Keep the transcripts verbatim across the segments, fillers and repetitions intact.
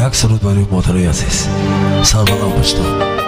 یک سرود برای مادرای عزیز. سربلند باشید.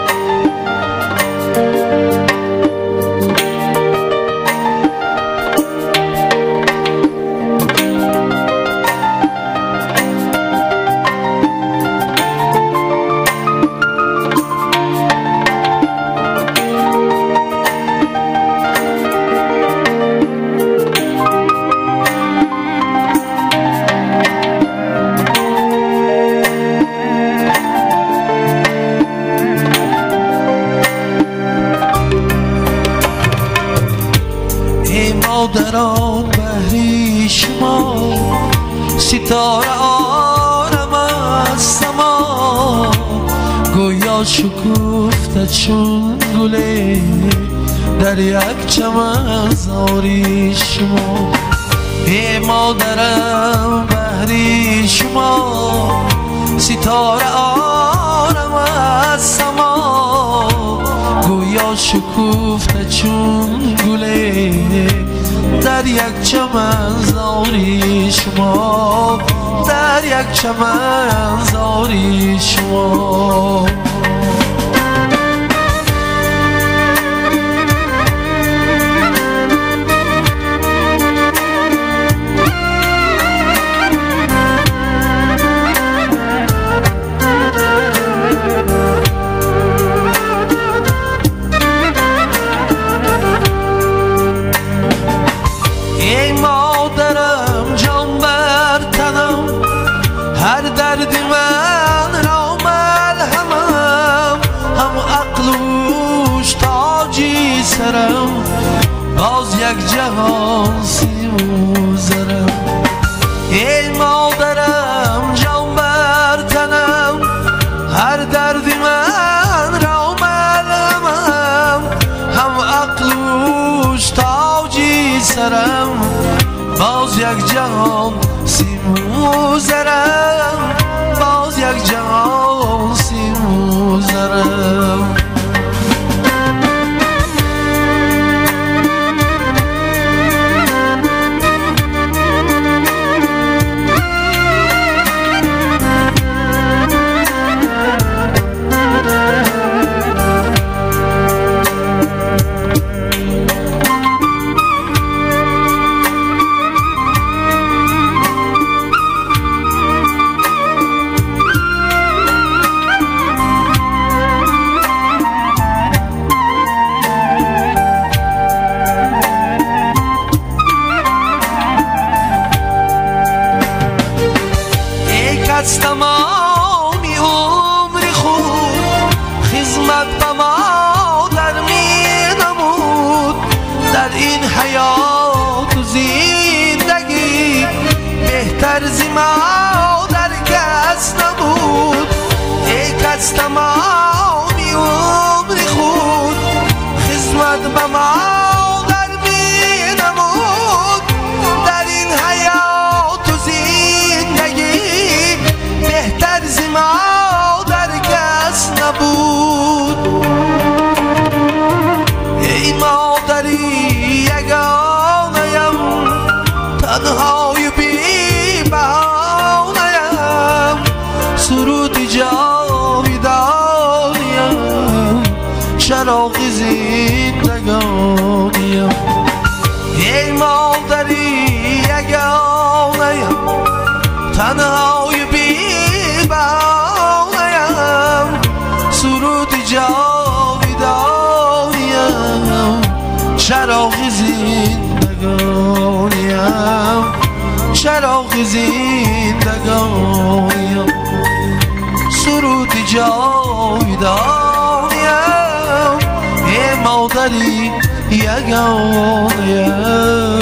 مادران بهری شما ستاره آرم از سما گویا شکفته چون گله در یک چمن زاری شما. ای مادرم بهری شما ستاره آرم از سما گویا شکفته چون گله در یک چمن زاری شما در یک چمن زاری شما. هر درد من را ملهمم هم عقلوش تاجی سرم باز یک جهان سیم و زرم. ای مادرم جان بر تنم هر درد من را ملهمم هم عقلوش تاجی سرم باز یک جهان سیم و زرم باز یک جهان سیم و زرم. از تمامی عمر خود خدمت به مادر می نمود در این حیات و زندگی بهتر ز مادر کس نبود. ای از تمامی عمر خود خدمت به مادر می نمود در این حیات و زندگی بهتر ز مادر کس نبود. ای مادری یگانه‌ام تنهای بی بهانه‌ام سرود جاودانیم چراغ زندگانیم. ای مادری یگانه‌ام تنهای بی بهانه‌ام سرود جاودانیم چراغ زندگانیم چراغ زندگانیم سرود جاودانیم. ای مادری یگانه‌ام